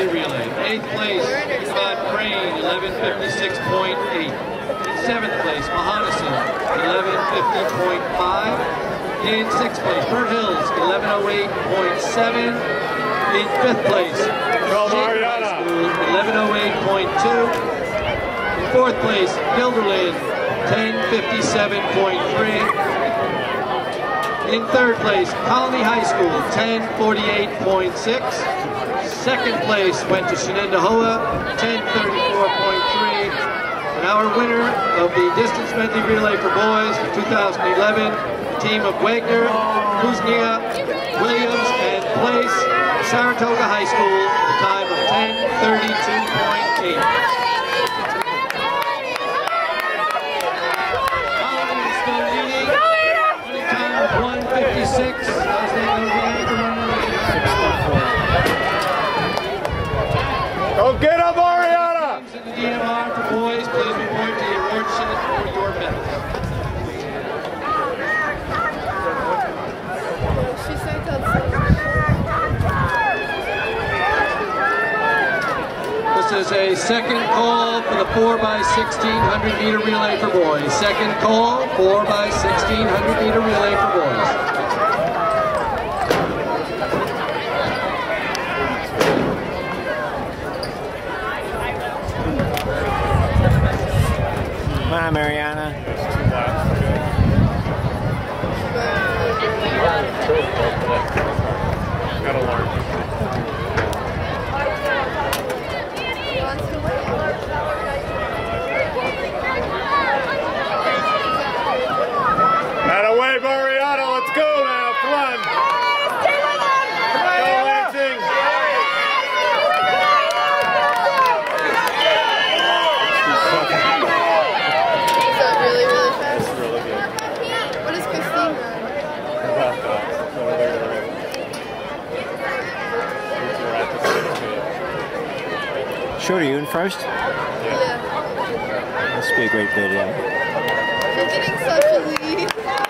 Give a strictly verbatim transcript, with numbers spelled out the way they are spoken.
medley relay. Eighth place, Scott Crane, eleven fifty-six point eight. In seventh place, Mahonison, eleven fifty point five. In sixth place, Burnt Hills, eleven oh eight point seven. In fifth place, Shaker High School, eleven oh eight point two. In fourth place, Guilderland, ten fifty-seven point three. In third place, Colony High School, ten forty-eight point six. Second place went to Shenendehowa, ten thirty-four point three. And our winner of the distance medley relay for boys for two thousand eleven, the team of Wagner, Kuznia, Williams, and Place, Saratoga High School, a time of ten thirty-two point eight. one fifty-six as they go right to run Go get him, Ariana! in the D M R for boys, please report to the award sheet for your medals. She said This is a second call for the four by sixteen hundred meter relay for boys. Second call, four by sixteen hundred meter relay for boys. Come on, Mariana. Gotta learn. That away, Mariana. Let's go now. Come on. Go, Lansing. Is that really, really fast? It's really good. What is Christine run? Short, are you in first? Yeah. This will be a great video. You're getting such a lead.